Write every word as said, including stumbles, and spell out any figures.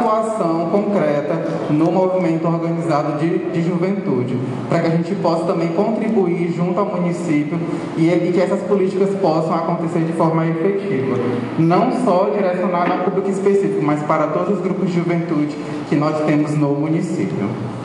atuação concreta no movimento organizado de, de juventude, para que a gente possa também contribuir junto ao município e, e que essas políticas possam acontecer de forma efetiva, não só direcionada a um público específico, mas para todos os grupos de juventude que nós temos no município.